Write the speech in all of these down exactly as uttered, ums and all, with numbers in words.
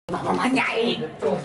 Mamma mangiai!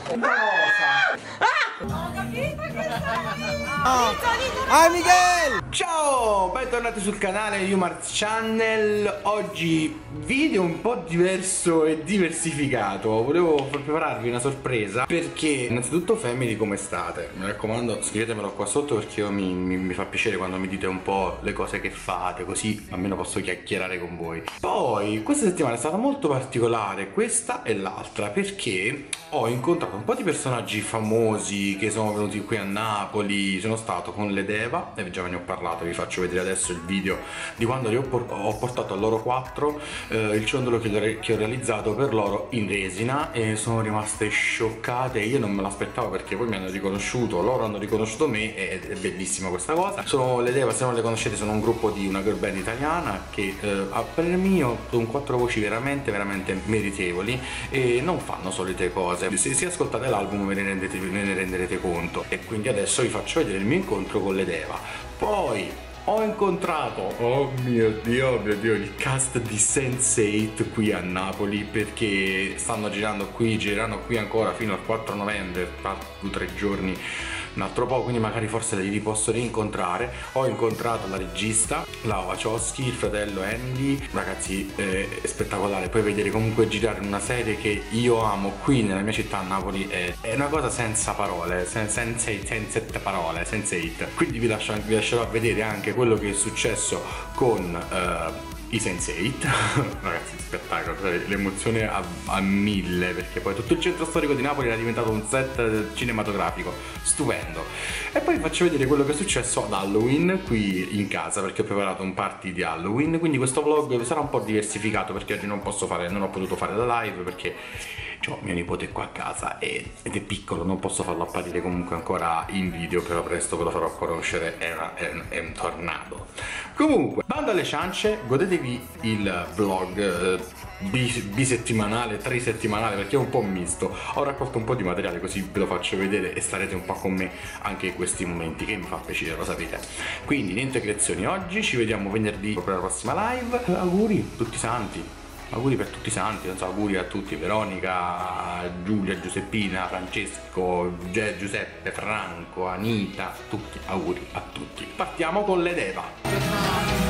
Cosa? Ho capito che sei! Ah, ah Miguel! Ciao! Bentornati sul canale Yumar's Channel. Oggi video un po' diverso e diversificato. Volevo prepararvi una sorpresa perché innanzitutto family, come state? Mi raccomando, scrivetemelo qua sotto perché io mi, mi, mi fa piacere quando mi dite un po' le cose che fate, così almeno posso chiacchierare con voi. Poi questa settimana è stata molto particolare, questa e l'altra, perché ho incontrato un po' di personaggi famosi che sono venuti qui a Napoli. Sono stato con le Deva e già ve ne ho parlato, vi faccio vedere adesso il video di quando li ho, por ho portato a loro quattro eh, il ciondolo che, che ho realizzato per loro in resina, e sono rimaste scioccate. Io non me l'aspettavo perché poi mi hanno riconosciuto, loro hanno riconosciuto me, e è bellissima questa cosa. Sono le Deva, se non le conoscete, sono un gruppo di una girl band italiana che eh, a parer mio sono quattro voci veramente veramente meritevoli e non fanno solite cose. Se, se ascoltate l'album ve ne, rendete, ve ne renderete conto. E quindi adesso vi faccio vedere il mio incontro con le Deva. Poi ho incontrato, oh mio dio, oh mio dio, il cast di sense eight qui a Napoli, perché stanno girando qui, gireranno qui ancora fino al quattro novembre, tra due o tre giorni, un altro po', quindi magari forse li posso rincontrare. Ho incontrato la regista, la Wachowski, il fratello Andy, ragazzi, eh, è spettacolare. Poi vedere comunque girare in una serie che io amo qui nella mia città, a Napoli, è, è una cosa senza parole, sen, senza, senza parole, senza it. Quindi vi, lascio, vi lascerò vedere anche quello che è successo con uh, i sense eight. Ragazzi, spettacolo, cioè, l'emozione a, a mille, perché poi tutto il centro storico di Napoli era diventato un set cinematografico stupendo. E poi vi faccio vedere quello che è successo ad Halloween qui in casa, perché ho preparato un party di Halloween. Quindi questo vlog sarà un po' diversificato, perché oggi non posso fare, non ho potuto fare la live perché ho mio nipote qua a casa ed è piccolo, non posso farlo apparire comunque ancora in video, però presto ve lo farò conoscere, è, una, è, un, è un tornado. Comunque, bando alle ciance, godetevi il vlog eh, bisettimanale, trisettimanale, perché è un po' misto. Ho raccolto un po' di materiale così ve lo faccio vedere e starete un po' con me anche in questi momenti, che mi fa piacere, lo sapete. Quindi niente creazioni oggi, ci vediamo venerdì per la prossima live. Auguri tutti santi. Auguri per tutti i santi, non so, auguri a tutti, Veronica, Giulia, Giuseppina, Francesco, Gi Giuseppe, Franco, Anita, tutti, auguri a tutti. Partiamo con le Deva.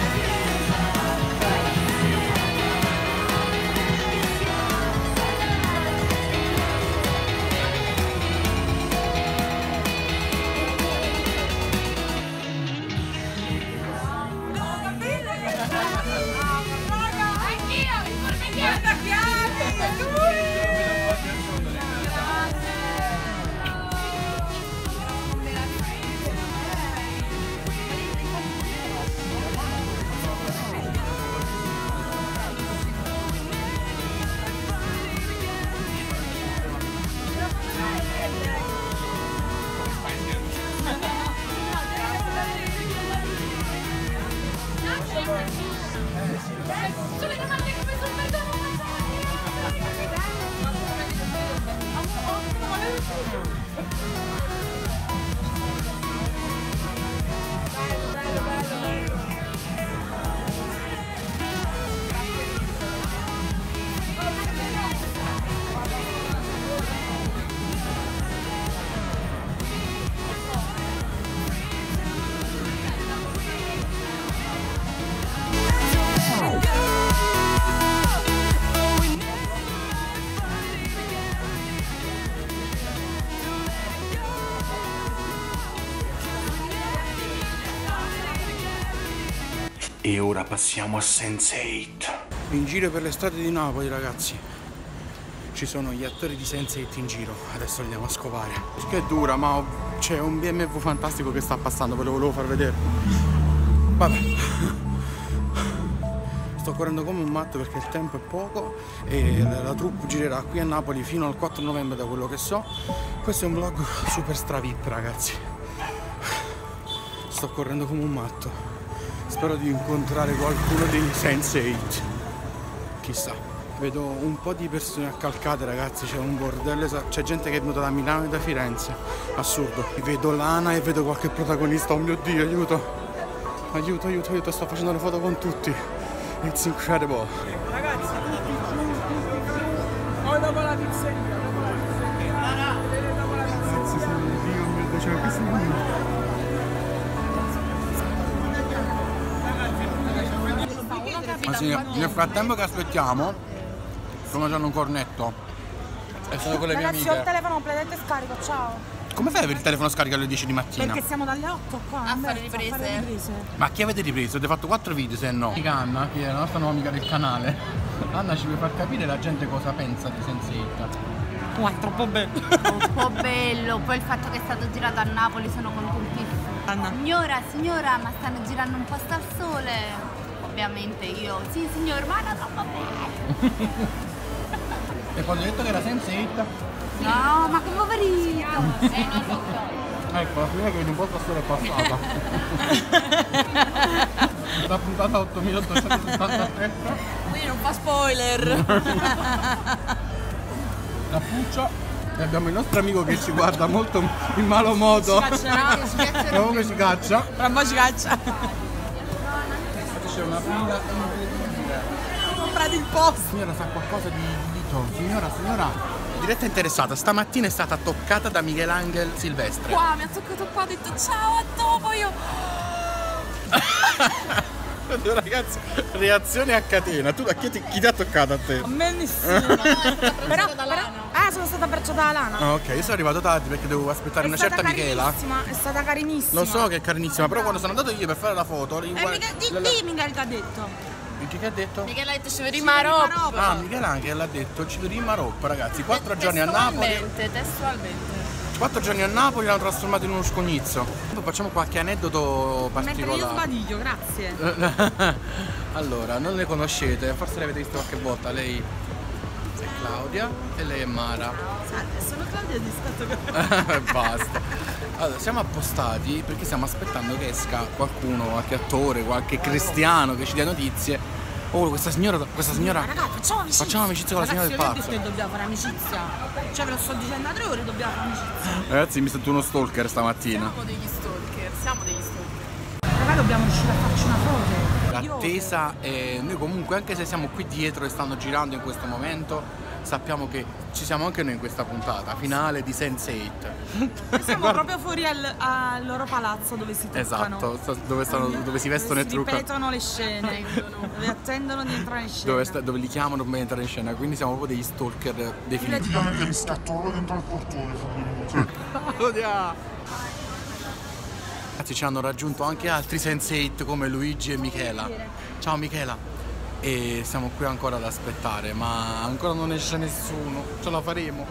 E ora passiamo a sense eight. In giro per le strade di Napoli, ragazzi, ci sono gli attori di sense eight in giro. Adesso li andiamo a scovare. Che è dura, ma c'è un B M W fantastico che sta passando, ve lo volevo far vedere. Vabbè. Sto correndo come un matto perché il tempo è poco e la troupe girerà qui a Napoli fino al quattro novembre, da quello che so. Questo è un vlog super stra V I P, ragazzi. Sto correndo come un matto. Spero di incontrare qualcuno dei sense eight. Chissà. Vedo un po' di persone accalcate, ragazzi. C'è un bordello, c'è gente che è venuta da Milano e da Firenze. Assurdo. Vedo Lana e vedo qualche protagonista. Oh mio Dio, aiuto. Aiuto, aiuto, aiuto. Sto facendo le foto con tutti. It's incredible. Ragazzi, ho dopo la pizzeria. Ma sì, nel frattempo che aspettiamo, sto mangiando un cornetto. E sono con le mie Ragazzi, ho il amiche. telefono completamente scarico, ciao. Come fai ad avere il telefono scarico alle dieci di mattina? Perché siamo dalle otto qua A in fare mezzo, riprese. a fare riprese. Ma chi avete ripreso? Avete fatto quattro video se no? Anna, che è la nostra nuova amica del canale. Anna ci vuoi far capire la gente cosa pensa di sense eight. Oh, è troppo bello. Un po' bello, poi il fatto che è stato girato a Napoli sono contentissima. Anna. Signora, signora, ma stanno girando un posto al sole. Ovviamente io, sì signor, ma era troppo bello. E quando hai detto che era sense eight? No, ma che poverino. Sei una foto. Ecco, la prima che vedi un po' sole è passata. La puntata ottomilaottocentosettantasette. Quindi non fa spoiler. La Puccia. E abbiamo il nostro amico che ci guarda molto in malo modo. Proprio che ci caccia. Tra un po' ci caccia. C'è una fila incredibile. Comprate il posto. Signora sa qualcosa di dito. Signora, signora. Diretta interessata, stamattina è stata toccata da Michelangelo Silvestre. Qua mi ha toccato qua, ha detto ciao, a dopo io. Ragazzi, reazione a catena. Tu a chi ti, chi ti ha toccato a te? A me nessuno. però, però, ah, sono stata abbracciata da Lana. Ah, ok, io sono arrivato tardi perché dovevo aspettare È una stata certa Michela. carinissima, è stata carinissima. Lo so che è carinissima, però quando sono andato io per fare la foto. E mica, di, la- la- di Miguel che ha detto. Chi che ha detto? Michele ha detto ci Ci vediamo a vediamo a Roma. Roma. Ah, Michelangelo l'ha detto, ci vediamo a Roma, ragazzi. Quattro giorni a Napoli. Testualmente, testualmente. Quattro giorni a Napoli l'hanno trasformato in uno scognizzo. Poi facciamo qualche aneddoto Mentre io particolare. sbadiglio, grazie. Allora, non le conoscete, forse le avete viste qualche volta. Lei è Claudia e lei è Mara. Sono Claudia di scatto che... Basta. Allora, siamo appostati perché stiamo aspettando che esca qualcuno, qualche attore, qualche cristiano che ci dia notizie. Oh, questa signora, questa signora. Ragazzi, facciamo amicizia. Facciamo amicizia con la signora del Ragazzi, pazzo. io vi ho detto che dobbiamo fare amicizia. Cioè, ve lo sto dicendo da tre ore, dobbiamo fare amicizia. Ragazzi, mi sento uno stalker stamattina. Siamo degli stalker, siamo degli stalker. Raga, dobbiamo riuscire a farci una foto. L'attesa è. Noi comunque, anche se siamo qui dietro e stanno girando in questo momento, sappiamo che ci siamo anche noi in questa puntata finale di sense eight. Noi siamo proprio fuori al, al loro palazzo dove si toccano. Esatto, sta- dove, stanno, dove si vestono e dove si truccano. ripetono le scene. Dove attendono di entrare in scena. Dove, sta- dove li chiamano per entrare in scena, quindi siamo proprio degli stalker definiti. Praticamente mi scattò dentro il portone. Sì. Ragazzi, ci hanno raggiunto anche altri sense eight come Luigi e Michela. Ciao Michela. E siamo qui ancora ad aspettare, ma ancora non esce nessuno. Ce la faremo.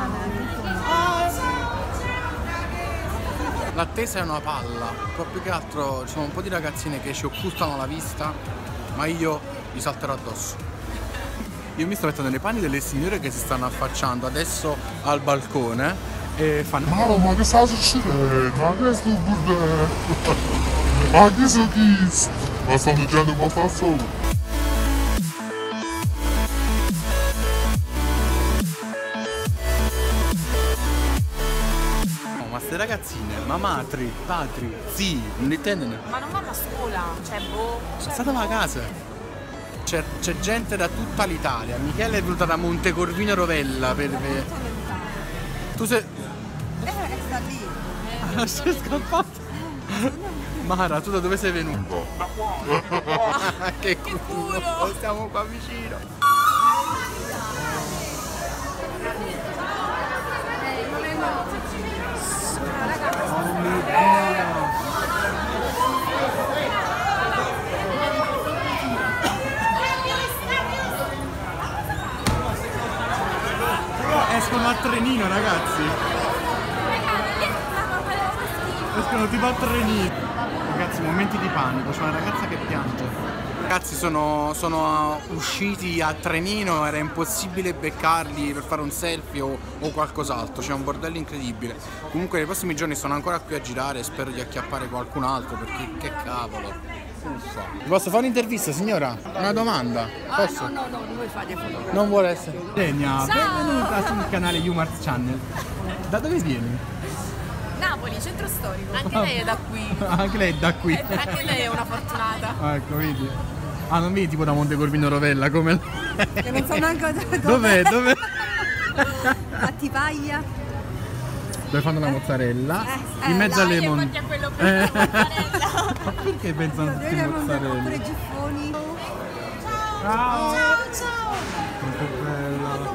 L'attesa è una palla, un po' più che altro ci sono un po' di ragazzine che ci occultano la vista, ma io gli salterò addosso. Io mi sto mettendo nei panni delle signore che si stanno affacciando adesso al balcone e fanno. Maro, ma che sta succedendo? Ma che sto bordello? Ma che so chi? Ma stanno girando un po' sta solo. No, ma ste ragazzine, ma matri, patri, sì, non intendono. Ma non vanno a scuola. Cioè, boh. Cioè, Statemi a casa. C'è, c'è gente da tutta l'Italia. Michele è venuta da Montecorvino Rovella per. per... Tu sei. Eh, sta lì. Ah, sei scappato. Mara, tu da dove sei venuto? Che culo! Stiamo qua vicino. Escono a trenino, ragazzi. Escono tipo a trenino. Ragazzi, momenti di panico, c'è una ragazza che piange. Ragazzi, sono, sono usciti a trenino, era impossibile beccarli per fare un selfie o, o qualcos'altro, c'è un bordello incredibile. Comunque nei prossimi giorni sono ancora qui a girare e spero di acchiappare qualcun altro perché che cavolo. Uffa. Posso fare un'intervista, signora? Una domanda? Posso? No, no, no, non vuoi fare foto. Non vuole essere. Degna, benvenuta sul canale Umars Channel. Da dove vieni? Napoli, centro storico. Anche lei è da qui. Anche lei è da qui. Anche lei è una fortunata. Ah, ecco, vedi. Ah, non vieni tipo da Montecorvino Rovella come. Che non so neanche dove. Dov'è? Dov'è? A Tipaglia. Dove fanno la mozzarella? Eh, in mezzo là, alle io mon... infatti a quello per la mozzarella. Ma perché pensano tutti in mozzarella? giffoni. Ciao. Ciao, ciao. Quanto è bella.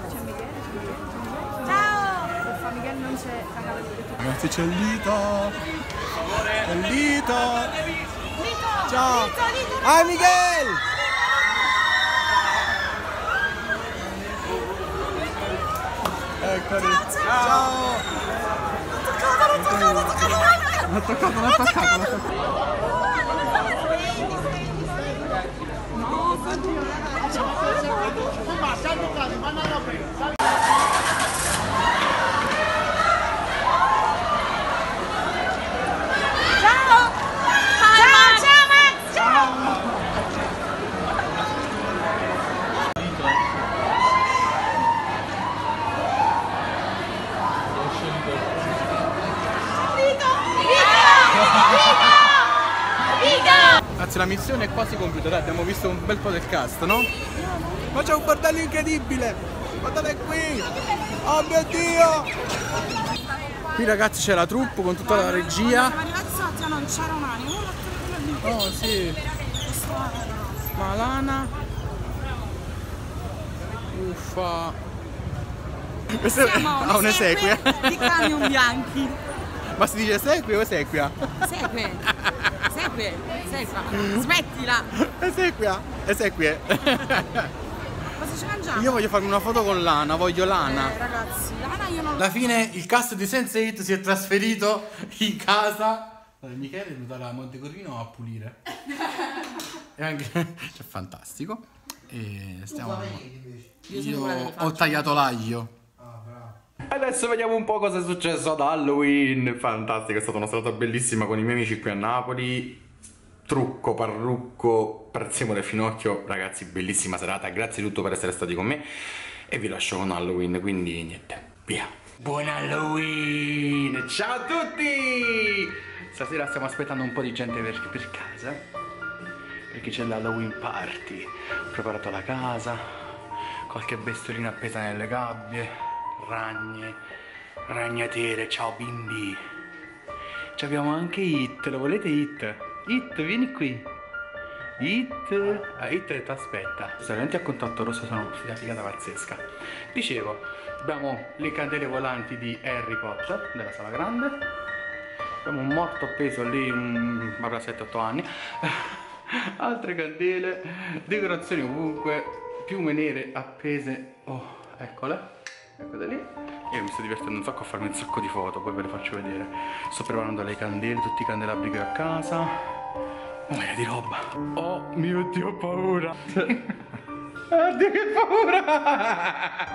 Ciao. Fa Miguel non c'è. Ragazzi, c'è Lito. C'è Lito. Ciao. Ah, Miguel. Eccoli. Ciao. L'ho toccato, l'ho toccato, l'ho toccato. L'ha toccato, l'ha toccato, l'ha toccato. Ragazzi, la missione è quasi compiuta, dai, abbiamo visto un bel po' del cast, no? Ma c'è un bordello incredibile! Guardate qui! Oh mio Dio! Qui ragazzi c'è la troupe con tutta la regia. Siamo arrivati stamattina, non c'era un animo. Oh sì! Malana. Uffa! Questa ha un'esequia. Di camion bianchi. Ma si dice sequia o esequia? Segue. Segue. Segue. Smettila. Esequia. Esequie. Cosa ci mangiamo? Io voglio farmi una foto con Lana, voglio Lana. Eh, ragazzi, Lana io non Alla fine il cast di sense eight si è trasferito in casa. Michele è venuto da Montecorvino a pulire. E anche cioè, fantastico. E stiamo. Io ho tagliato l'aglio. Adesso vediamo un po' cosa è successo ad Halloween. Fantastico, è stata una serata bellissima con i miei amici qui a Napoli. Trucco, parrucco, prezzemolo e finocchio. Ragazzi, bellissima serata, grazie di tutto per essere stati con me. E vi lascio con Halloween, quindi niente, via. Buon Halloween! Ciao a tutti! Stasera stiamo aspettando un po' di gente per, per casa, perché c'è l'Halloween party. Ho preparato la casa, qualche bestiolina appesa nelle gabbie, ragne, ragnatele, ciao bimbi. Ci abbiamo anche It, lo volete It? It, vieni qui. It, ah, It ha detto aspetta. Queste lenti a contatto rosso sono una figata pazzesca. Dicevo, abbiamo le candele volanti di Harry Potter della sala grande. Abbiamo un morto appeso lì, um, avrà sette otto anni. Altre candele, decorazioni ovunque, piume nere appese. Oh, eccole, eccole lì. Io mi sto divertendo un sacco a farmi un sacco di foto, poi ve le faccio vedere. Sto preparando le candele, tutti i candelabri che ho a casa. Oh, ma di roba. Oh mio Dio, ho paura. Oddio, che paura.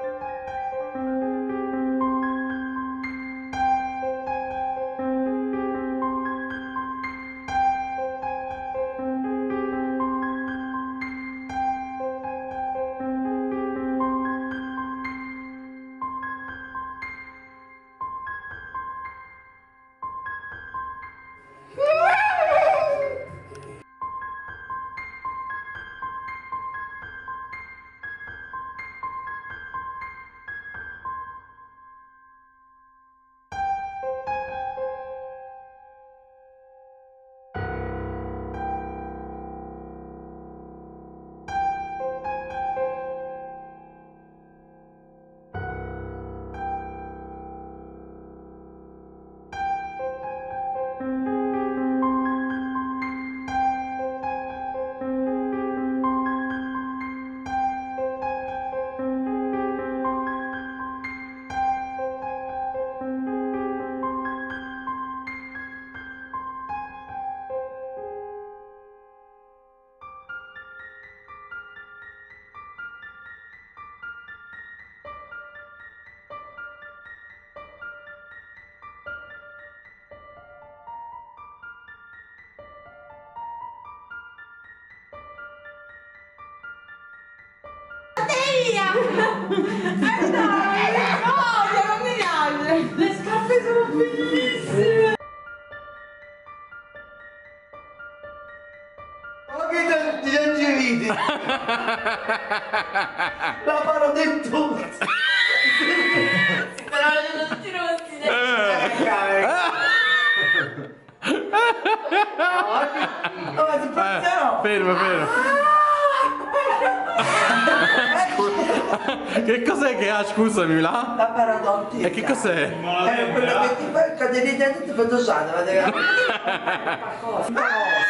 via! Eh dai! No, non mi piace! Le scarpe sono bellissime! Ma che tanti gengiviti! La farò del tutto! Però io non ti rossi! Oh, ma si Fermo, fermo. Che cos'è che ha, scusami là? La parodontica. E che cos'è? È quello che ti fa il cadere e ti fa dosare, ma devi qualcosa.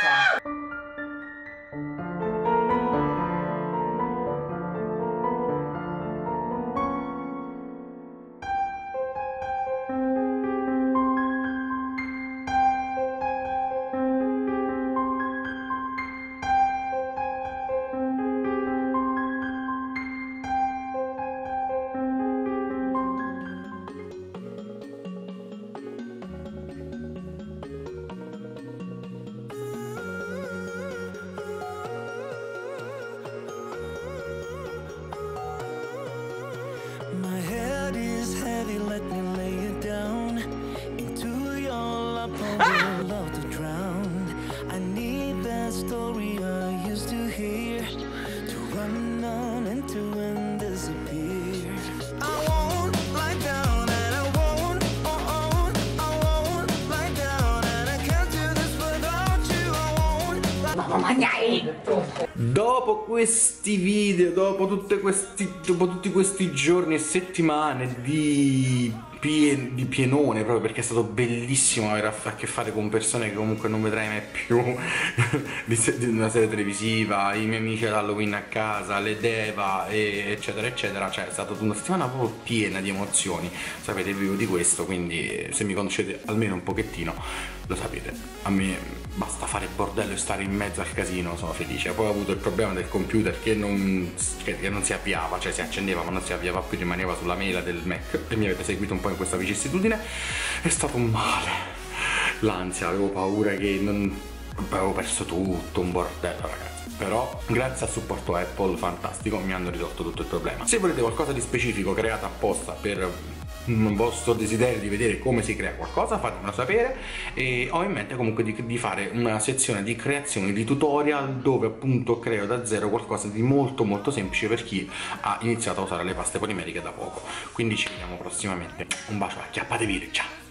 My head is heavy, let me lay it down. Into your lap, I would love to drown. I need that story I used to hear, to run on and to and disappear. I won't lie down and I won't, oh oh, I won't lie down and I can't do this without you. I won't. Mamma mangiai! Dopo questi video, dopo, tutte questi, dopo tutti questi giorni e settimane di, pien, di pienone, proprio perché è stato bellissimo avere a, a che fare con persone che comunque non vedrai mai più, di, di una serie televisiva, i miei amici all'Halloween a casa, le Deva, e, eccetera eccetera, cioè è stata una settimana proprio piena di emozioni, sapete, vivo di questo, quindi se mi conoscete almeno un pochettino lo sapete, a me basta fare bordello e stare in mezzo al casino, sono felice. Poi ho avuto il problema del computer che non, che, che non si avviava, cioè si accendeva ma non si avviava più, rimaneva sulla mela del Mac, e mi avete seguito un po' in questa vicissitudine. È stato un male, l'ansia, avevo paura che non avevo perso tutto, un bordello ragazzi. Però grazie al supporto Apple fantastico mi hanno risolto tutto il problema. Se volete qualcosa di specifico creato apposta per un vostro desiderio di vedere come si crea qualcosa, fatemelo sapere, e ho in mente comunque di, di fare una sezione di creazione di tutorial dove appunto creo da zero qualcosa di molto molto semplice per chi ha iniziato a usare le paste polimeriche da poco. Quindi ci vediamo prossimamente, un bacio, acchiappatevi, ciao!